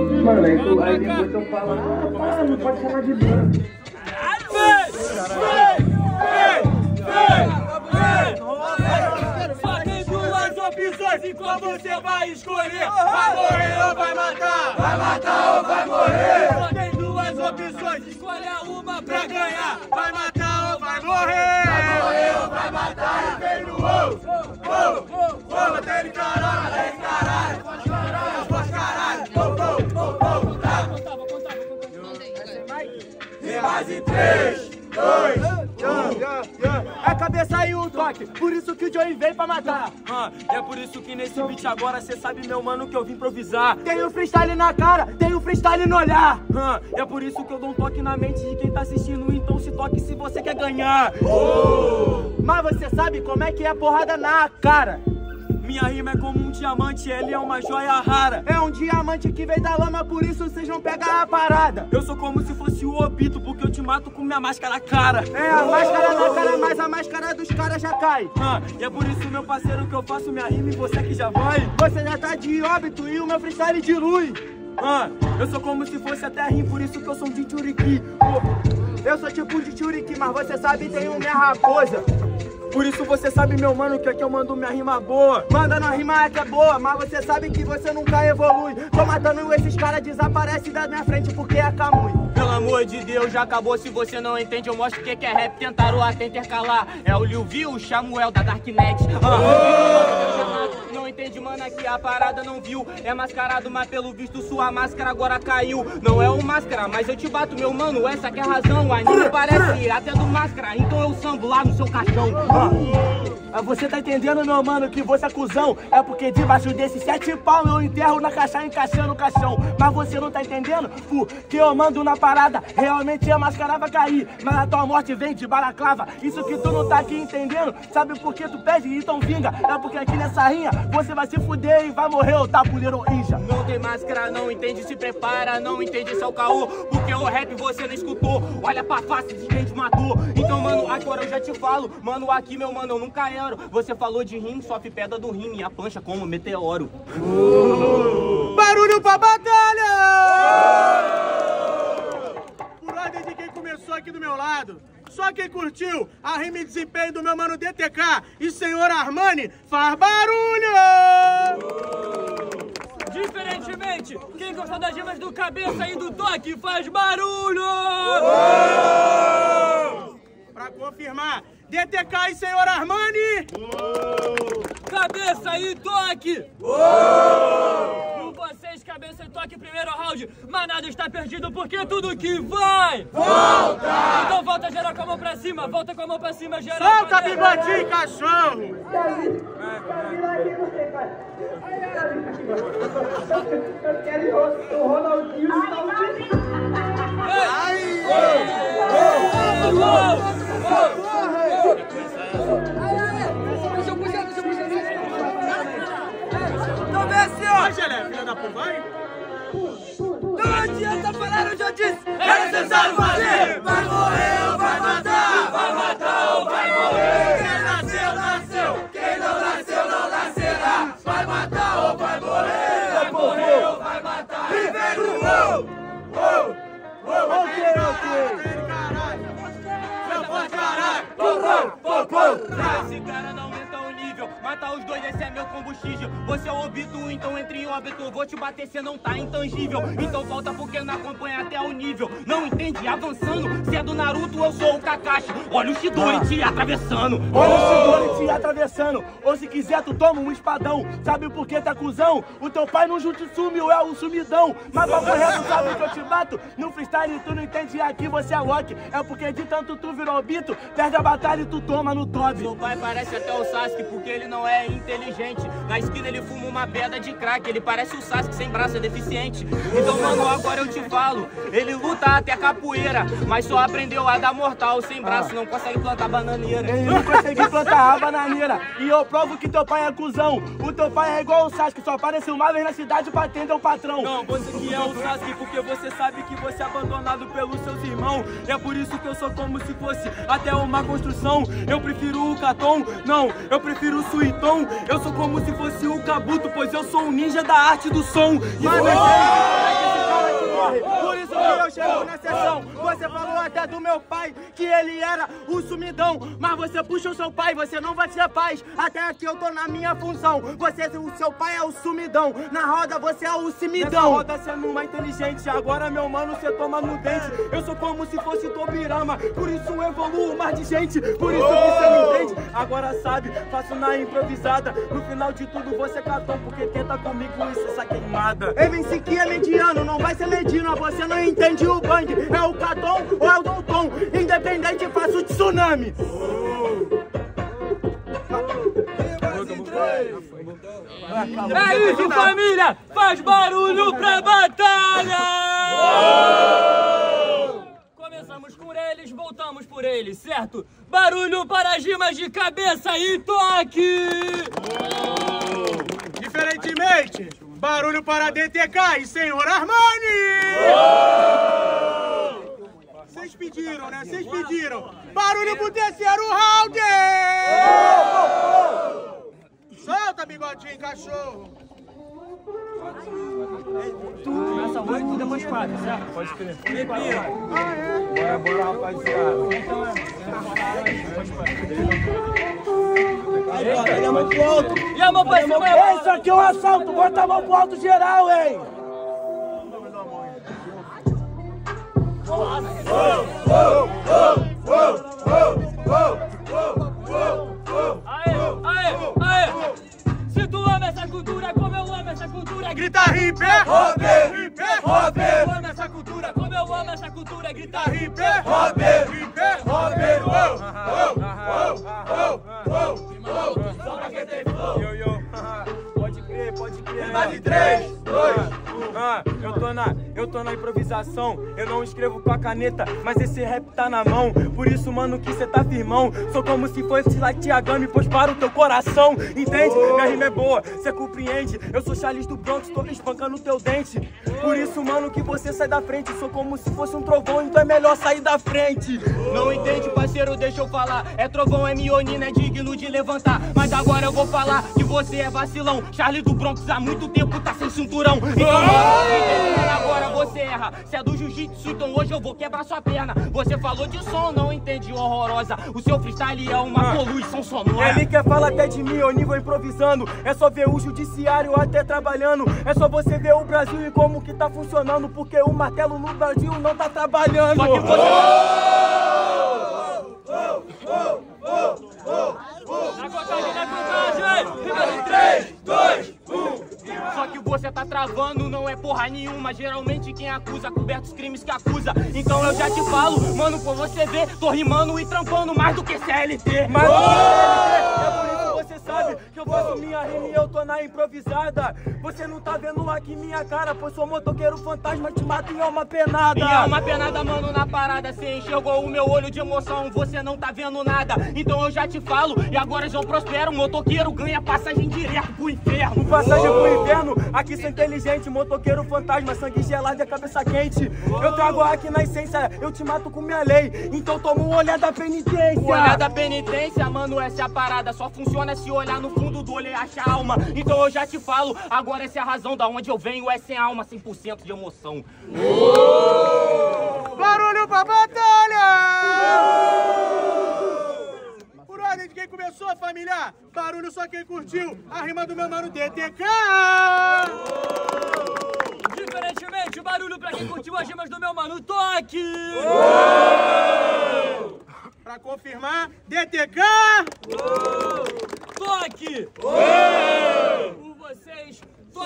Mano, aí depois eu falo, pá, não pode chamar de branco. Só tem duas opções e qual você vai escolher? Vai morrer ou vai matar? Vai matar ou vai morrer? Só tem duas opções, escolha uma pra ganhar. Vai matar ou vai morrer? Vai morrer ou vai matar? E vem no bota ele caralho, forte caralho, tá. E mais em 3, 2, 1. É cabeça e um toque, por isso que o Joey veio pra matar. É por isso que nesse beat agora cê sabe, meu mano, que eu vim improvisar. Tem o freestyle na cara, tem o freestyle no olhar. É por isso que eu dou um toque na mente de quem tá assistindo, então se toque se você quer ganhar. Mas você sabe como é que é porrada na cara. Minha rima é como um diamante, ele é uma joia rara. É um diamante que veio da lama, por isso vocês vão pegar a parada. Eu sou como se fosse o Obito, porque eu te mato com minha máscara na cara. É a máscara na cara, mas a máscara dos caras já cai. E é por isso, meu parceiro, que eu faço minha rima e você que já vai. Você já tá de óbito e o meu freestyle dilui. Eu sou como se fosse até rim, por isso que eu sou um Jinchuriki. Eu sou tipo de Jinchuriki, mas você sabe, tenho minha raposa. Por isso você sabe, meu mano, que aqui eu mando minha rima boa. Mandando a rima é que é boa, mas você sabe que você nunca evolui. Tô matando esses caras, desaparece da minha frente porque é Kamui. Pelo amor de Deus, já acabou. Se você não entende, eu mostro o que é rap. Tentaram até intercalar. É o Liu Viu, o Samuel da Darknet. Não entende, mano, aqui a parada não viu. É mascarado, mas pelo visto sua máscara agora caiu. Não é um máscara, mas eu te bato, meu mano. Essa que é a razão. Aí não me parece até do máscara, então eu sambo lá no seu caixão. Você tá entendendo, meu mano, que você é cuzão? É porque debaixo desses 7 pau eu enterro na caixa, encaixando o caixão. Mas você não tá entendendo? Porque eu mando na parada, realmente a máscara vai cair. Mas a tua morte vem de balaclava. Isso que tu não tá aqui entendendo. Sabe por que tu pede? Então vinga. É porque aqui nessa rinha você vai se fuder e vai morrer, ô tapuleiro inja. Não tem máscara, não entende, se prepara. Não entende, seu caô, porque o rap você não escutou. Olha pra face de quem te matou. Então, mano, agora eu já te falo. Mano, aqui, meu mano, eu nunca erro. Você falou de rime, sofre pedra do rime e a pancha como meteoro. Barulho pra batalha! Por ordem de quem começou aqui do meu lado. Só quem curtiu a rima e desempenho do meu mano DTK e senhor Armani faz barulho! Diferentemente, quem gostou das rimas do Cabeça e do Toque faz barulho! Pra confirmar, DTK e senhor Armani! Cabeça e Toque! Com vocês, Cabeça e Toque, primeiro round. Mas nada está perdido porque tudo que vai, volta! Então volta geral com a mão pra cima, volta com a mão pra cima, geral. Solta, bigodinho, cachorro! Eu quero o Ronaldinho e Então vem assim, ó! Vai, Gelé, filha da puta, vai! Não adianta falar, eu já disse! É necessário fazer! Vai morrer ou vai matar! Vai matar ou vai morrer! Quem nasceu, nasceu! Quem não nasceu, não nascerá! Vai matar ou vai morrer! Vai morrer ou vai matar! E vem no esse cara não aumenta o nível, matar os dois, esse é meu combustível. Você é o Obito, então entre em óbito. Vou te bater, cê não tá intangível. Então volta porque não acompanha até o nível. Não entende? Avançando. Se é do Naruto, eu sou o Kakashi. Olha o Chidori te atravessando. Olha o Chidori te atravessando. Ou se quiser, tu toma um espadão. Sabe por que tá cuzão? O teu pai no Jutsu Mil é o sumidão. Mas pra correto, sabe que eu te bato? No freestyle tu não entende, aqui você é Loki. É porque de tanto tu virou Obito, perde a batalha e tu toma no top. Seu pai parece até o Sasuke porque ele não é inteligente. Na esquina ele fuma uma pedra de crack. Ele parece o Sasuke sem braço, é deficiente. Então, mano, agora eu te falo. Ele luta até capoeira, mas só aprendeu a dar mortal. Sem braço, não consegue plantar bananeira. Ele não consegue plantar a bananeira. E eu provo que teu pai é cuzão. O teu pai é igual o Sasuke, só apareceu uma vez na cidade pra atender o patrão. Não, você que é o Sasuke porque você sabe que você é abandonado pelos seus irmãos. É por isso que eu sou como se fosse até uma construção. Eu prefiro o Katon, não, eu prefiro o Suiton. Eu sou como se fosse o Kabuto, pois eu sou um ninja da arte do som. Mas na sessão. Você falou até do meu pai, que ele era o sumidão. Mas você puxa o seu pai, você não vai ter paz. Até aqui eu tô na minha função. O seu pai é o sumidão. Na roda você é o simidão. Nessa roda você não é inteligente. Agora, meu mano, você toma no dente. Eu sou como se fosse Tobirama. Por isso eu evoluo mais de gente. Por isso você não entende. Agora sabe, faço na improvisada. No final de tudo você é catão, porque tenta comigo isso, essa queimada. MC que é mediano, não vai ser medino. Você não entende o bang. É o Caton ou é o Douton? Independente, faço tsunami. É isso, família! Faz barulho pra batalha! Começamos com eles, voltamos por eles, certo? Barulho para as rimas de cabeça e toque! Diferentemente, barulho para DTK e Senhor Armani! Vocês pediram, né? Vocês pediram. Barulho pro terceiro round! Solta, bigodinho, cachorro! Começa 8 e depois 4, certo? Pode crer. Bora, rapaziada. E a mão pro alto. E a mão pra cima. Isso aqui é um assalto. Bota a mão pro alto geral, hein? Aê! Se tu ama essa cultura como eu amo essa cultura, Grita hip, hop, hip, hop. eu amo essa cultura como eu amo essa cultura, grita Hip, hop, hip, hop. Só que tem flow. Pode crer. Mais de 3, 2. Eu tô na improvisação, eu não escrevo com a caneta, mas esse rap tá na mão. Por isso, mano, que cê tá firmão. Sou como se fosse Latiagami, pois para o teu coração. Entende? Minha rima é boa, cê compreende. Eu sou Charles do Bronx, tô espancando teu dente. Por isso, mano, que você sai da frente. Sou como se fosse um trovão, então é melhor sair da frente. Não entende, parceiro, deixa eu falar. É trovão, é mionina, é digno de levantar. Mas agora eu vou falar que você é vacilão. Charlie do Bronx há muito tempo tá sem cinturão. Então, agora você erra. Se é do jiu-jitsu, então hoje eu vou quebrar sua perna. Você falou de som, não entendi, horrorosa. O seu freestyle é uma poluição sonora. Ele quer falar até de mim, eu nem vou improvisando. É só ver o judiciário até trabalhando. É só você ver o Brasil e como que tá funcionando. Porque o martelo no Brasil não tá trabalhando. Só que você... na contagem! Mais de 3, 2, 1. Só que você tá travando, não é porra nenhuma. Geralmente quem acusa coberta os crimes que acusa. Então eu já te falo, mano, pra você ver, tô rimando e trampando mais do que CLT. Mais do que CLT, é por isso que você sabe que eu faço minha rima e eu tô na improvisada. Você não tá vendo aqui minha cara, pois sou motoqueiro fantasma, te mato em alma penada. E é uma penada, mano, na parada. Cê enxergou o meu olho de emoção, você não tá vendo nada. Então eu já te falo, e agora João prospera. O motoqueiro ganha passagem direto pro inferno. Passagem pro inferno, aqui sou inteligente, motoqueiro fantasma, sangue gelado e a cabeça quente. Eu trago aqui na essência, eu te mato com minha lei. Então toma um olhar da penitência. O olhar da penitência, mano, essa é a parada. Só funciona se olhar no fundo do olho e achar alma. Então eu já te falo, agora essa é a razão da onde eu venho. É sem alma, 100% de emoção. Barulho pra batalha! Por ordem de quem começou, família. Barulho só quem curtiu a rima do meu mano DTK. Diferentemente, barulho pra quem curtiu as rimas do meu mano Toque! Pra confirmar, DTK. Toque! Por vocês!